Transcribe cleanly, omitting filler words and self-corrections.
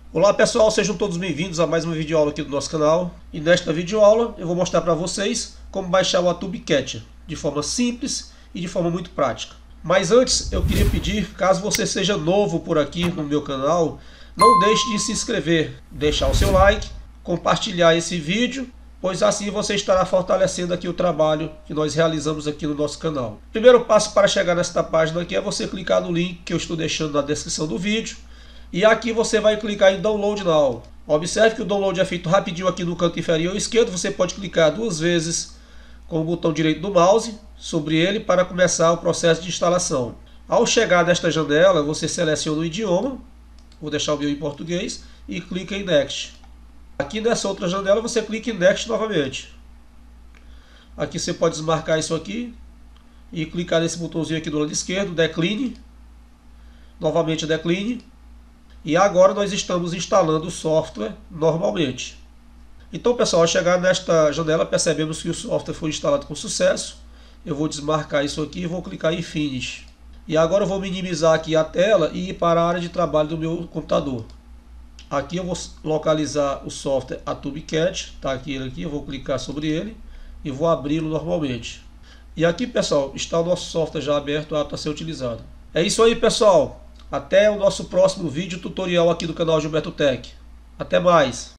Olá pessoal, sejam todos bem-vindos a mais uma videoaula aqui do nosso canal. E nesta videoaula eu vou mostrar para vocês como baixar o Atube Catcher de forma simples e de forma muito prática. Mas antes eu queria pedir, caso você seja novo por aqui no meu canal, não deixe de se inscrever, deixar o seu like, compartilhar esse vídeo, pois assim você estará fortalecendo aqui o trabalho que nós realizamos aqui no nosso canal. O primeiro passo para chegar nesta página aqui é você clicar no link que eu estou deixando na descrição do vídeo. E aqui você vai clicar em Download Now. Observe que o download é feito rapidinho aqui no canto inferior esquerdo. Você pode clicar duas vezes com o botão direito do mouse sobre ele para começar o processo de instalação. Ao chegar nesta janela, você seleciona o idioma, vou deixar o meu em português, e clica em Next. Aqui nessa outra janela você clica em Next novamente. Aqui você pode desmarcar isso aqui e clicar nesse botãozinho aqui do lado esquerdo, Decline. Novamente Decline. E agora nós estamos instalando o software normalmente. Então pessoal, ao chegar nesta janela percebemos que o software foi instalado com sucesso. Eu vou desmarcar isso aqui e vou clicar em Finish. E agora eu vou minimizar aqui a tela e ir para a área de trabalho do meu computador. Aqui eu vou localizar o software Atube Catcher, está aqui ele aqui, eu vou clicar sobre ele e vou abri-lo normalmente. E aqui pessoal, está o nosso software já aberto, apto a ser utilizado. É isso aí pessoal. Até o nosso próximo vídeo tutorial aqui do canal Gilberto Tech. Até mais!